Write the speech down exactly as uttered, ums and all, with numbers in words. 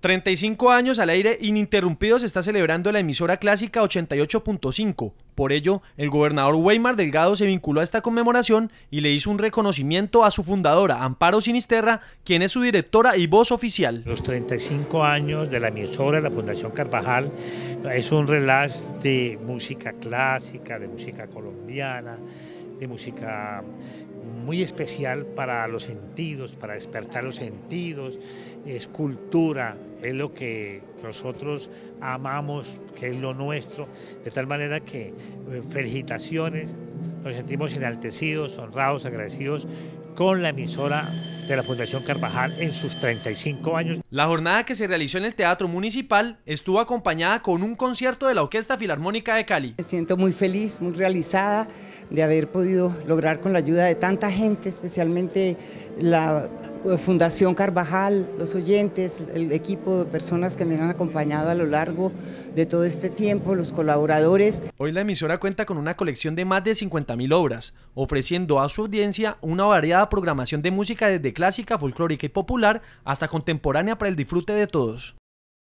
treinta y cinco años al aire ininterrumpidos está celebrando la emisora clásica ochenta y ocho punto cinco. Por ello, el gobernador Weimar Delgado se vinculó a esta conmemoración y le hizo un reconocimiento a su fundadora, Amparo Sinisterra, quien es su directora y voz oficial. Los treinta y cinco años de la emisora de la Fundación Carvajal es un relax de música clásica, de música colombiana, de música muy especial para los sentidos, para despertar los sentidos, es cultura, es lo que nosotros amamos, que es lo nuestro, de tal manera que felicitaciones, nos sentimos enaltecidos, honrados, agradecidos con la emisora de la Fundación Carvajal en sus treinta y cinco años. La jornada que se realizó en el Teatro Municipal estuvo acompañada con un concierto de la Orquesta Filarmónica de Cali. Me siento muy feliz, muy realizada de haber podido lograr con la ayuda de tanta gente, especialmente la Fundación Carvajal, los oyentes, el equipo de personas que me han acompañado a lo largo de todo este tiempo, los colaboradores. Hoy la emisora cuenta con una colección de más de cincuenta mil obras, ofreciendo a su audiencia una variada programación de música desde clásica, folclórica y popular hasta contemporánea para el disfrute de todos.